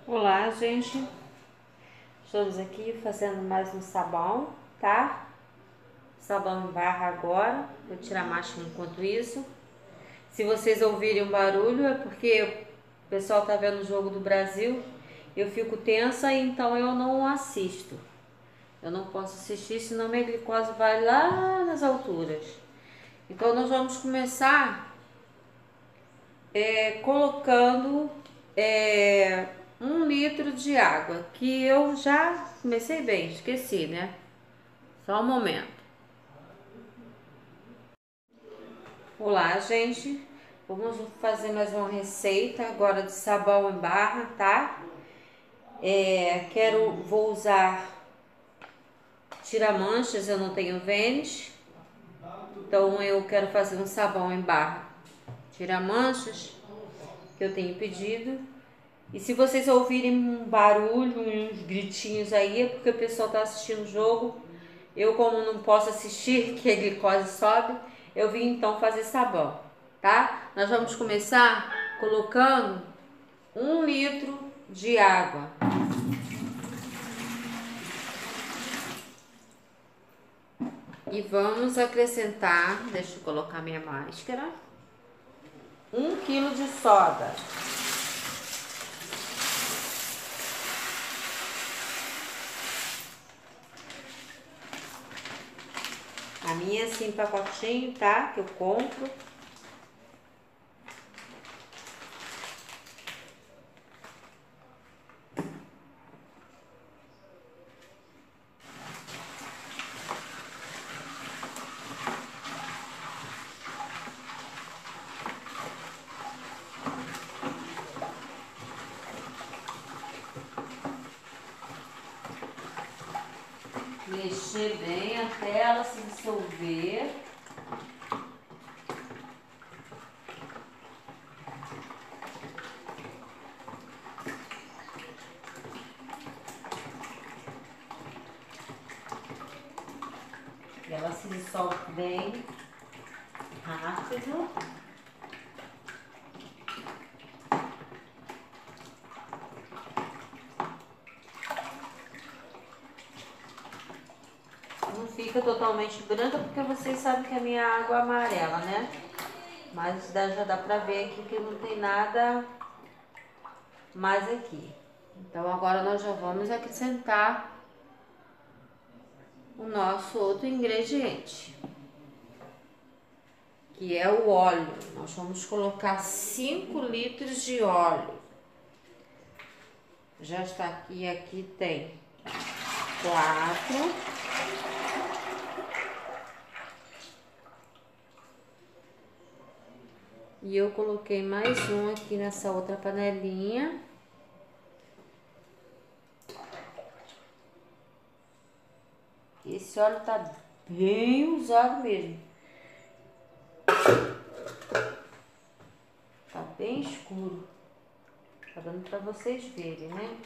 Olá, gente. Estamos aqui fazendo mais um sabão, tá? Sabão em barra agora. Vou tirar a máscara enquanto isso. Se vocês ouvirem um barulho é porque o pessoal tá vendo o jogo do Brasil. Eu fico tensa, então eu não assisto. Eu não posso assistir, senão minha glicose vai lá nas alturas. Então nós vamos começar colocando 1 litro de água, que eu já comecei bem, esqueci, né? Só um momento. Olá, gente. Vamos fazer mais uma receita agora de sabão em barra, tá? Vou usar tira-manchas, eu não tenho Vênus, então eu quero fazer um sabão em barra tira-manchas, que eu tenho pedido. E se vocês ouvirem um barulho, uns gritinhos aí, é porque o pessoal tá assistindo o jogo. Eu, como não posso assistir, que a glicose sobe, eu vim então fazer sabão, tá? Nós vamos começar colocando 1 litro de água. E vamos acrescentar, deixa eu colocar minha máscara, 1 quilo de soda. A minha é assim, pacotinho, tá? Que eu compro. Mexer bem até ela se dissolver. E ela se dissolve bem rápido. Não fica totalmente branca, porque vocês sabem que a minha água é amarela, né? Mas já dá pra ver aqui que não tem nada mais aqui. Então agora nós já vamos acrescentar o nosso outro ingrediente, que é o óleo. Nós vamos colocar 5 litros de óleo. Já está aqui tem 4. E eu coloquei mais um aqui nessa outra panelinha. Esse óleo tá bem usado mesmo. Tá bem escuro. Tá dando pra vocês verem, né?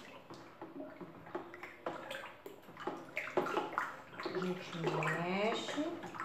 A gente mexe.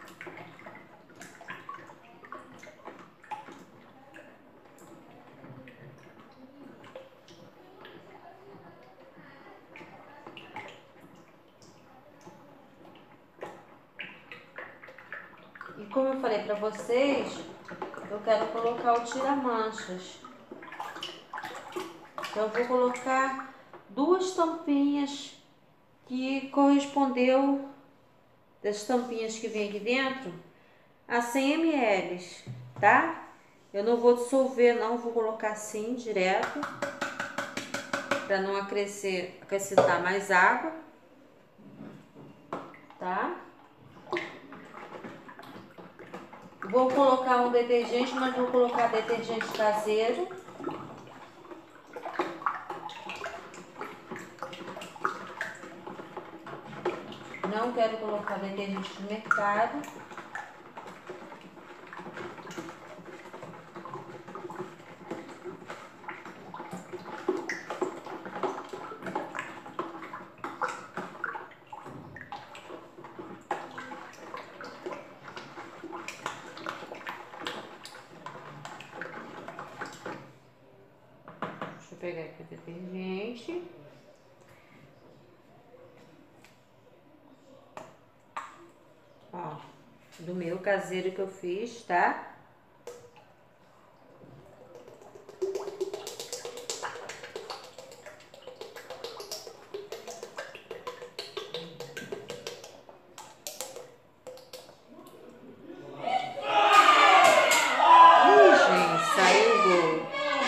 E como eu falei pra vocês, eu quero colocar o tira-manchas. Então eu vou colocar 2 tampinhas que correspondeu das tampinhas que vem aqui dentro a 100 ml, tá? Eu não vou dissolver, não, vou colocar assim direto para não acrescentar mais água, tá? Vou colocar um detergente, mas vou colocar detergente caseiro. Não quero colocar detergente do mercado. pegar aqui o detergente. Ó, do meu caseiro que eu fiz, tá? Saiu o gol.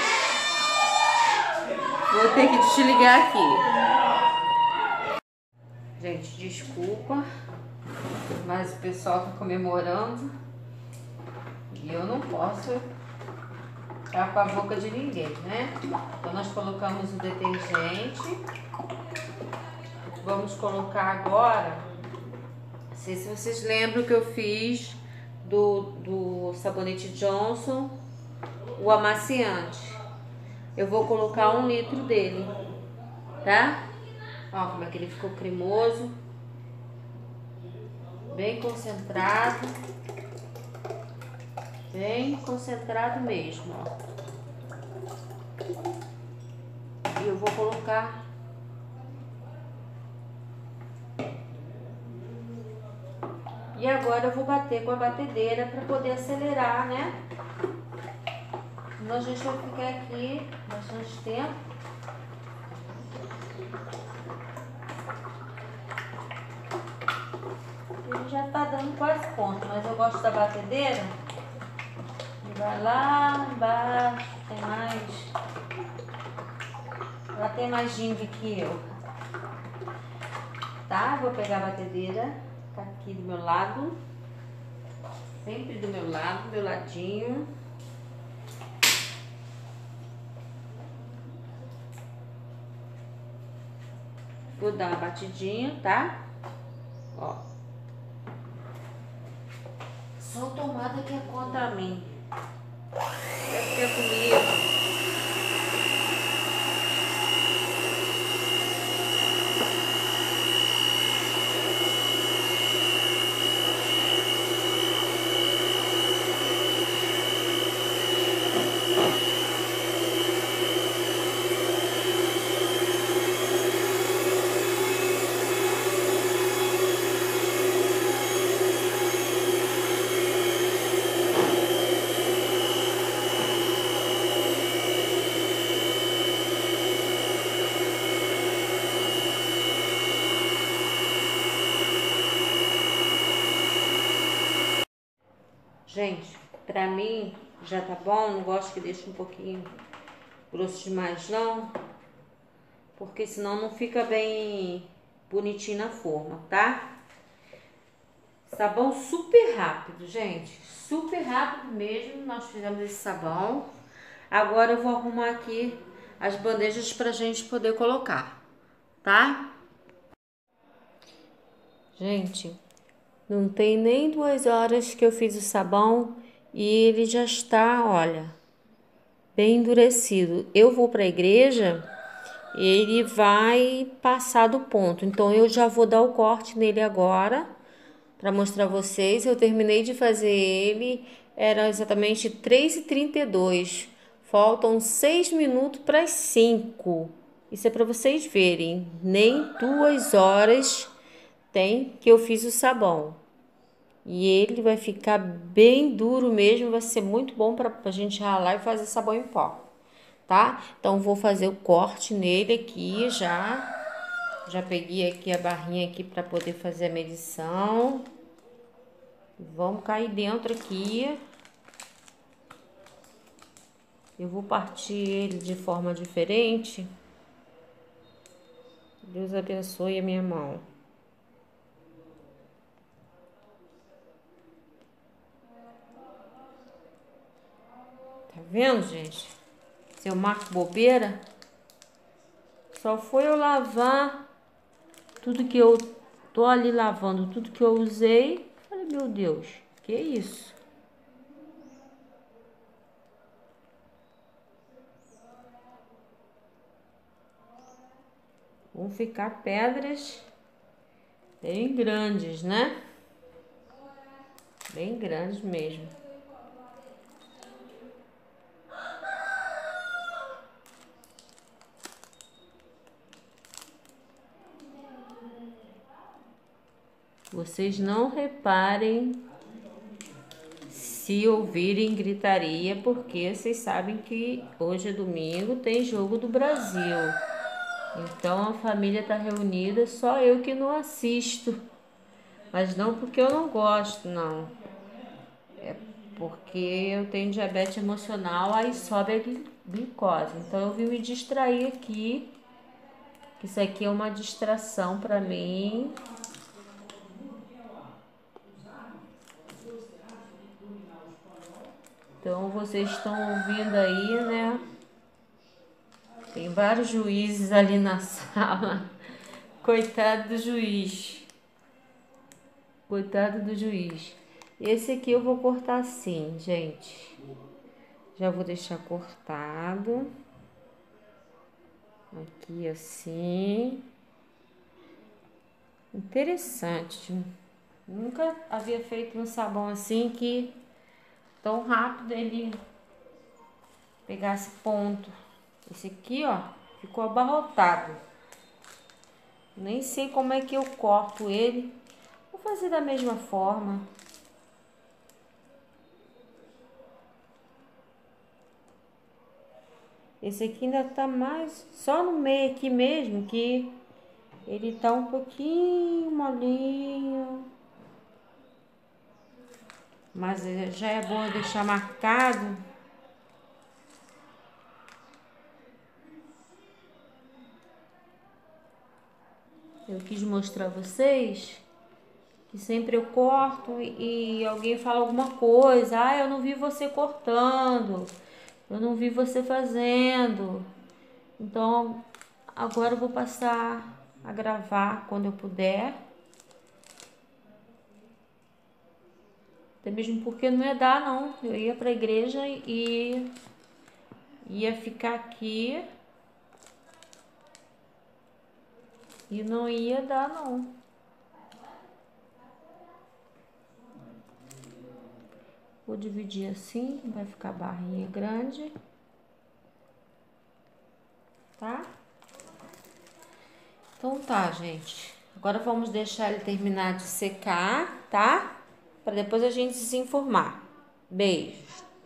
Vou ter que desligar aqui. Gente, desculpa, mas o pessoal tá comemorando e eu não posso ficar com a boca de ninguém, né? Então nós colocamos o detergente. Vamos colocar agora, não sei se vocês lembram que eu fiz do sabonete Johnson, o amaciante. Eu vou colocar 1 litro dele, tá? Ó, como é que ele ficou cremoso. Bem concentrado. Bem concentrado mesmo, ó. E eu vou colocar e agora eu vou bater com a batedeira para poder acelerar, né? Senão a gente vai ficar aqui bastante tempo. Ele já tá dando quase ponto, mas eu gosto da batedeira. E vai lá embaixo, tem mais. Ela tem mais ginga que eu. Tá? Vou pegar a batedeira, tá aqui do meu lado. Sempre do meu lado, do meu ladinho. Vou dar uma batidinha, tá? Ó. Só tomada que é contra mim. Deve ter comigo. Gente, pra mim já tá bom, não gosto que deixe um pouquinho grosso demais não, porque senão não fica bem bonitinho na forma, tá? Sabão super rápido, gente, super rápido mesmo, nós fizemos esse sabão. Agora eu vou arrumar aqui as bandejas pra gente poder colocar, tá? Gente, não tem nem 2 horas que eu fiz o sabão e ele já está, olha, bem endurecido. Eu vou para a igreja, ele vai passar do ponto. Então eu já vou dar o corte nele agora para mostrar a vocês. Eu terminei de fazer ele, era exatamente 3h32. Faltam 6 minutos para as 5. Isso é para vocês verem. Nem 2 horas tem que eu fiz o sabão. E ele vai ficar bem duro mesmo, vai ser muito bom para a gente ralar e fazer sabão em pó, tá? Então, vou fazer o corte nele aqui já. Já peguei aqui a barrinha aqui para poder fazer a medição. Vamos cair dentro aqui. Eu vou partir ele de forma diferente. Deus abençoe a minha mão. Tá vendo, gente? Seu Marco bobeira. Só foi eu lavar tudo que eu tô ali lavando, tudo que eu usei. Falei, meu Deus, que isso? Vão ficar pedras bem grandes, né? Bem grandes mesmo. Vocês não reparem se ouvirem gritaria, porque vocês sabem que hoje é domingo, tem jogo do Brasil. Então a família está reunida, só eu que não assisto. Mas não porque eu não gosto, não. É porque eu tenho diabetes emocional, aí sobe a glicose. Então eu vim me distrair aqui, que isso aqui é uma distração para mim. Então vocês estão ouvindo aí, né? Tem vários juízes ali na sala. Coitado do juiz. Coitado do juiz. Esse aqui eu vou cortar assim, gente. Já vou deixar cortado. Aqui assim. Interessante. Nunca havia feito um sabão assim que tão rápido ele pegasse ponto. Esse aqui, ó, ficou abarrotado. Nem sei como é que eu corto ele. Vou fazer da mesma forma. Esse aqui ainda tá mais só no meio aqui mesmo, que ele tá um pouquinho molinho. Mas já é bom deixar marcado. Eu quis mostrar a vocês que sempre eu corto e alguém fala alguma coisa. Ah, eu não vi você cortando. Eu não vi você fazendo. Então, agora eu vou passar a gravar quando eu puder. Até mesmo porque não ia dar, não. Eu ia pra igreja e ia ficar aqui e não ia dar, não. Vou dividir assim, vai ficar a barrinha grande. Tá? Então tá, gente. Agora vamos deixar ele terminar de secar, tá? Para depois a gente se informar. Beijo.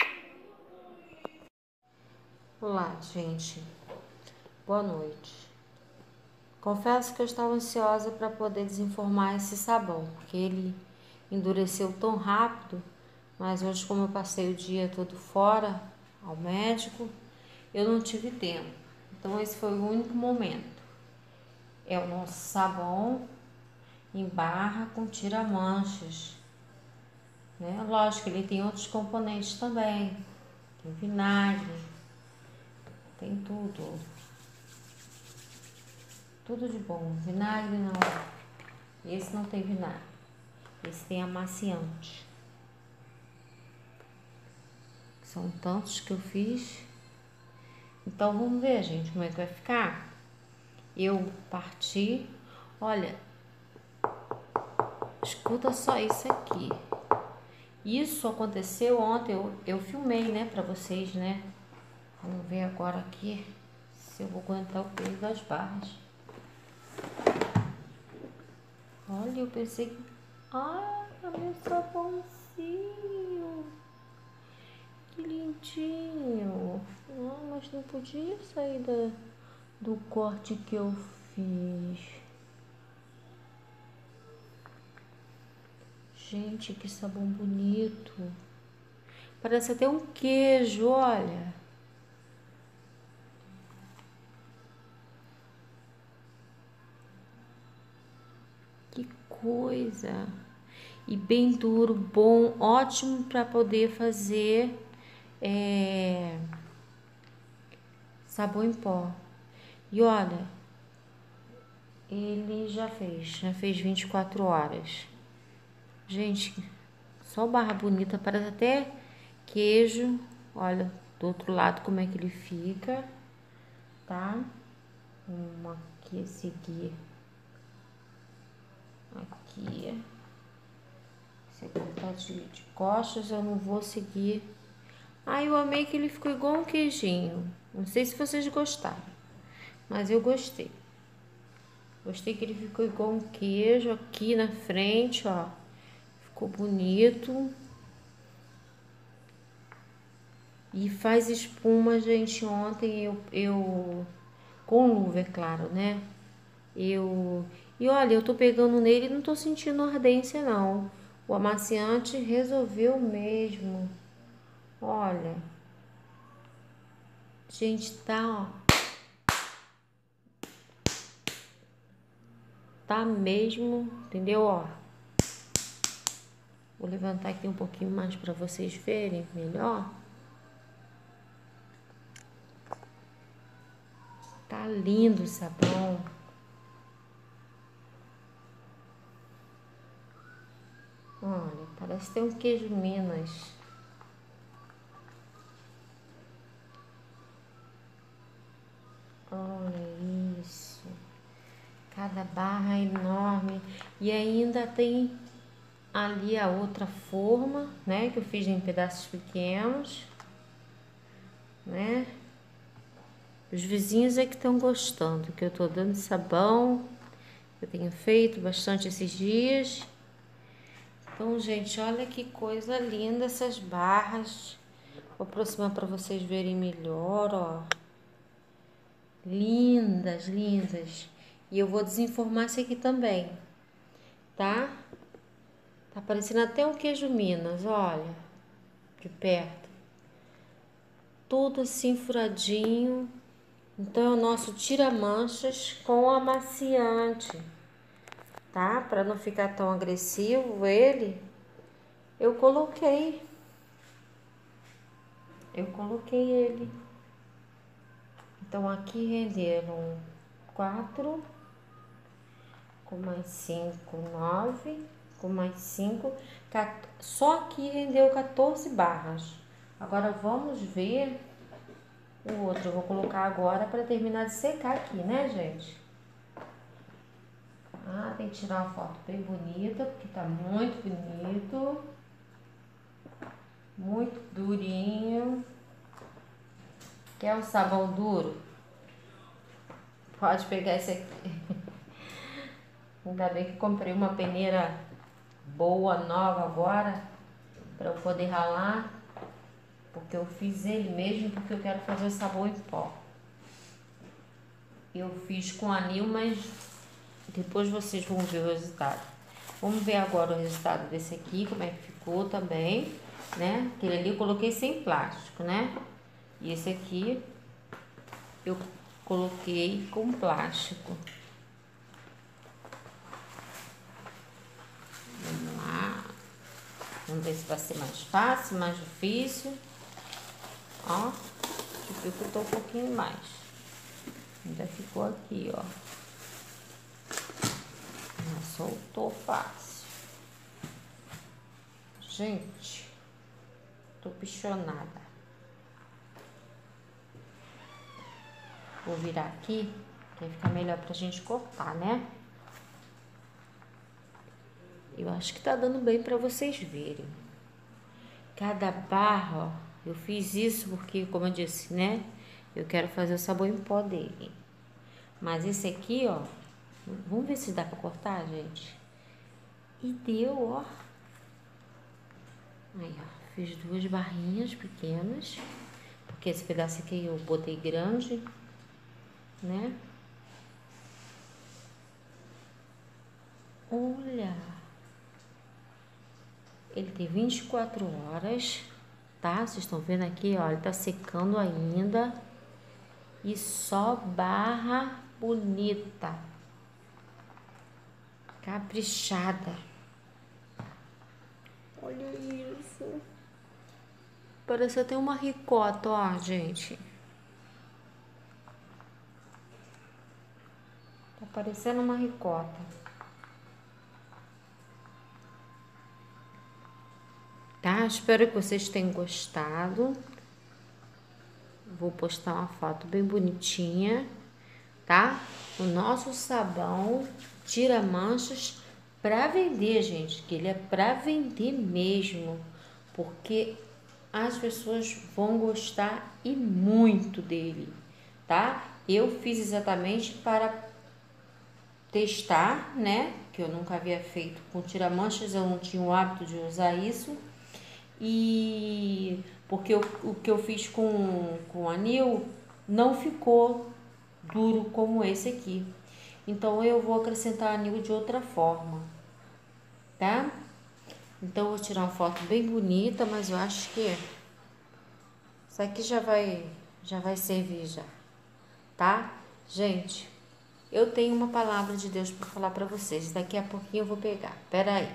Olá, gente. Boa noite. Confesso que eu estava ansiosa para poder desenformar esse sabão, porque ele endureceu tão rápido, mas hoje, como eu passei o dia todo fora ao médico, eu não tive tempo. Então esse foi o único momento. É o nosso sabão em barra com tira-manchas, né? Lógico, ele tem outros componentes também. Tem vinagre, tem tudo. Tudo de bom. Vinagre não. Esse não tem vinagre. Esse tem amaciante. São tantos que eu fiz. Então vamos ver, gente, como é que vai ficar. Eu parti. Olha, escuta só isso aqui. Isso aconteceu ontem. Eu filmei, né, pra vocês, né? Vamos ver agora aqui se eu vou aguentar o peso das barras. Olha, eu pensei que... Ah, meu sabãozinho. Que lindinho. Ah, mas não podia sair do corte que eu fiz. Gente, que sabão bonito. Parece até um queijo, olha. Que coisa. E bem duro, bom, ótimo para poder fazer sabão em pó. E olha, ele já fez 24 horas. Gente, só barra bonita, parece até queijo. Olha, do outro lado como é que ele fica, tá? Uma aqui a seguir. Aqui. Se eu cortar de costas, eu não vou seguir. Ah, eu amei que ele ficou igual um queijinho. Não sei se vocês gostaram, mas eu gostei. Gostei que ele ficou igual um queijo aqui na frente, ó. Ficou bonito. E faz espuma, gente. Ontem eu com luva, é claro, né? E olha, eu tô pegando nele e não tô sentindo ardência, não. O amaciante resolveu mesmo. Olha. Gente, tá, ó. Tá mesmo, entendeu, ó? Vou levantar aqui um pouquinho mais para vocês verem melhor. Tá lindo o sabão. Olha, parece ter um queijo Minas. Olha isso. Cada barra é enorme. E ainda tem ali a outra forma, né? Que eu fiz em pedaços pequenos, né? Os vizinhos é que estão gostando, que eu tô dando sabão. Eu tenho feito bastante esses dias. Então, gente, olha que coisa linda essas barras. Vou aproximar para vocês verem melhor, ó. Lindas, lindas. E eu vou desenformar esse aqui também, tá? Tá parecendo até um queijo Minas, olha. De perto. Tudo assim furadinho. Então, é o nosso tira-manchas com amaciante, tá? Para não ficar tão agressivo ele, eu coloquei ele. Então, aqui renderam 4, com mais 5, 9, com mais 5, só aqui rendeu 14 barras. Agora, vamos ver o outro. Eu vou colocar agora para terminar de secar aqui, né, gente? Ah, tem que tirar uma foto bem bonita, porque tá muito bonito. Muito durinho. Quer um sabão duro? Pode pegar esse aqui. Ainda bem que comprei uma peneira boa, nova agora, para eu poder ralar. Porque eu fiz ele mesmo, porque eu quero fazer sabão em pó. Eu fiz com anil, mas depois vocês vão ver o resultado. Vamos ver agora o resultado desse aqui, como é que ficou também, né? Aquele ali eu coloquei sem plástico, né? E esse aqui eu coloquei com plástico. Vamos lá. Vamos ver se vai ser mais fácil, mais difícil. Ó, dificultou um pouquinho mais. Ainda ficou aqui, ó. Não soltou fácil. Gente, tô pichonada. Vou virar aqui, que vai ficar melhor pra gente cortar, né? Eu acho que tá dando bem pra vocês verem. Cada barra, ó, eu fiz isso porque, como eu disse, né? Eu quero fazer o sabão em pó dele. Mas esse aqui, ó, vamos ver se dá pra cortar, gente. E deu, ó. Aí, ó, fiz 2 barrinhas pequenas. Porque esse pedaço aqui eu botei grande, né? Olha. Ele tem 24 horas, tá? Vocês estão vendo aqui, ó, ele tá secando ainda. E só barra bonita. Caprichada. Olha isso. Parece até uma ricota, ó, gente. Tá parecendo uma ricota. Tá? Espero que vocês tenham gostado. Vou postar uma foto bem bonitinha, tá? O nosso sabão tira manchas para vender, gente, que ele é para vender mesmo, porque as pessoas vão gostar e muito dele, tá? Eu fiz exatamente para testar, né? Que eu nunca havia feito com tira-manchas, eu não tinha o hábito de usar isso. E porque o que eu fiz com anil não ficou duro como esse aqui. Então eu vou acrescentar anil de outra forma, tá? Então eu vou tirar uma foto bem bonita, mas eu acho que isso aqui já vai servir já, tá? Gente, eu tenho uma palavra de Deus para falar para vocês. Daqui a pouquinho eu vou pegar. Pera aí.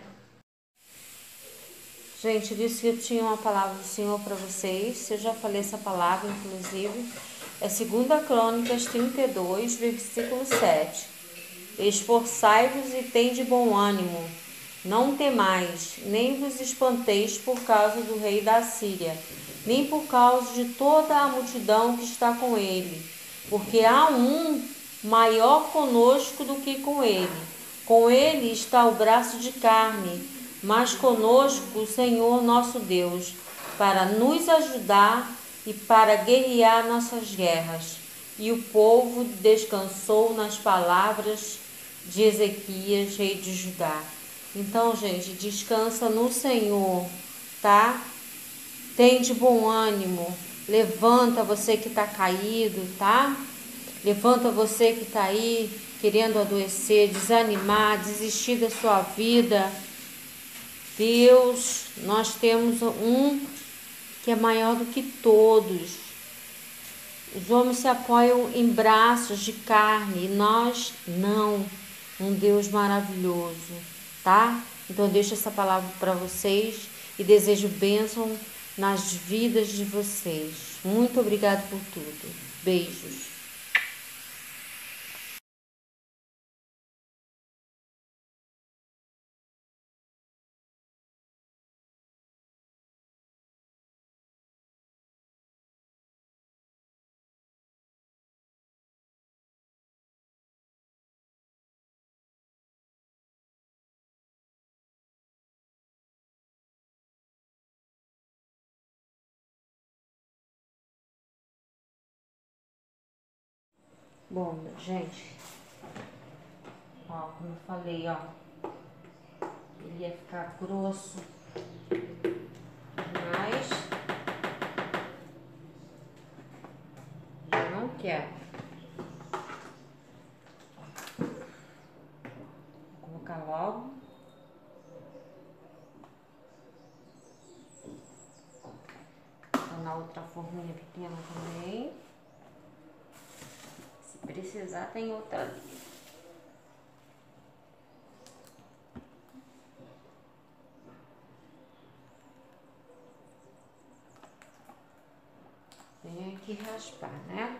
Gente, eu disse que eu tinha uma palavra do Senhor para vocês. Eu já falei essa palavra, inclusive. É 2 Crônicas 32, versículo 7. Esforçai-vos e tende bom ânimo. Não temais, nem vos espanteis por causa do rei da Síria, nem por causa de toda a multidão que está com ele. Porque há um maior conosco do que com ele. Com ele está o braço de carne, mas conosco o Senhor nosso Deus, para nos ajudar e para guerrear nossas guerras. E o povo descansou nas palavras de Ezequias, rei de Judá. Então, gente, descansa no Senhor, tá? Tem de bom ânimo. Levanta você que está caído, tá? Levanta você que está aí querendo adoecer, desanimar, desistir da sua vida. Deus, nós temos um que é maior do que todos. Os homens se apoiam em braços de carne e nós não. Um Deus maravilhoso, tá? Então eu deixo essa palavra para vocês e desejo bênção nas vidas de vocês. Muito obrigado por tudo. Beijos. Bom, gente, ó, como eu falei, ó, ele ia ficar grosso, mas eu não quero. Vou colocar logo. Vou na outra forminha pequena também. Se precisar, tem outra ali. Tem que raspar, né?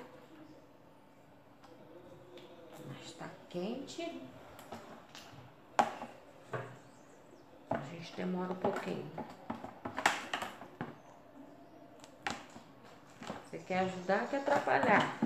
Mas tá quente. A gente demora um pouquinho. Você quer ajudar, quer atrapalhar.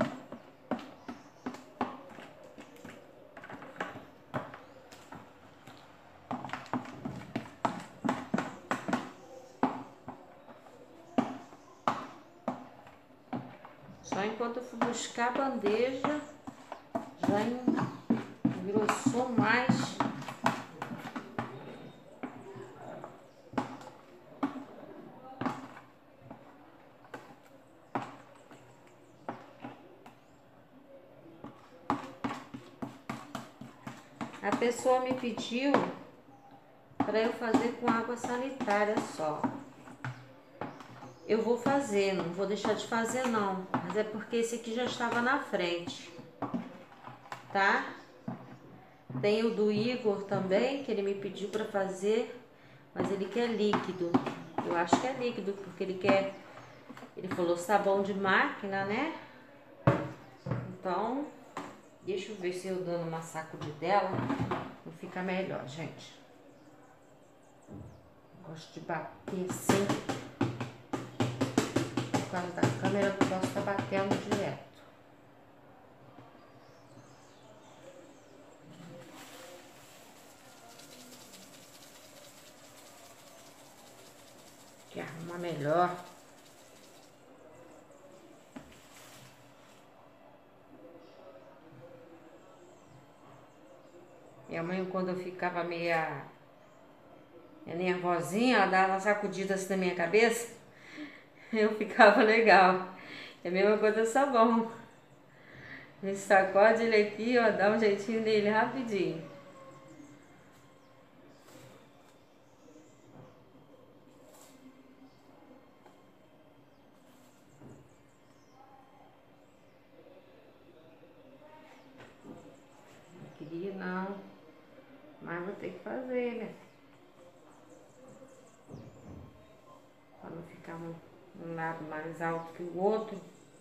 Só enquanto eu fui buscar a bandeja, já engrossou mais. A pessoa me pediu para eu fazer com água sanitária só. Eu vou fazer, não vou deixar de fazer não, mas é porque esse aqui já estava na frente, tá? Tem o do Igor também, que ele me pediu para fazer, mas ele quer líquido. Eu acho que é líquido, porque ele falou sabão de máquina, né? Então, deixa eu ver se eu dando uma sacudidela não fica melhor, gente. Gosto de bater assim. Por causa da câmera, eu não posso estar batendo direto. Que arruma melhor. Minha mãe, quando eu ficava meia nervosinha, ela dava uma sacudida assim na minha cabeça, eu ficava legal. É a mesma coisa do sabão. A gente sacode ele aqui, ó, dá um jeitinho nele rapidinho. Não queria não, mas vou ter que fazer, né? Pra não ficar um lado mais alto que o outro.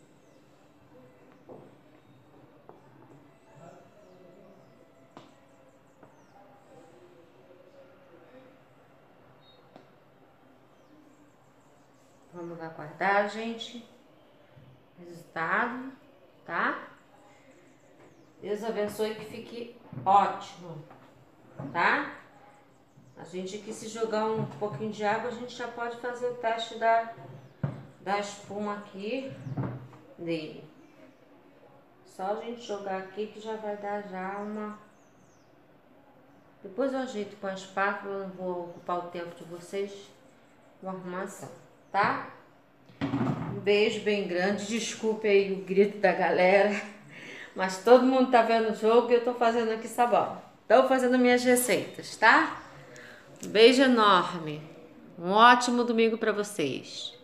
Vamos aguardar, gente. Resultado, tá? Deus abençoe, que fique ótimo, tá? A gente aqui, se jogar um pouquinho de água, a gente já pode fazer o teste da espuma aqui dele. Só a gente jogar aqui que já vai dar já uma... Depois eu ajeito com a espátula, não vou ocupar o tempo de vocês com a arrumação, tá? Um beijo bem grande, desculpe aí o grito da galera, mas todo mundo tá vendo o jogo e eu tô fazendo aqui sabão. Tô fazendo minhas receitas, tá? Um beijo enorme, um ótimo domingo para vocês.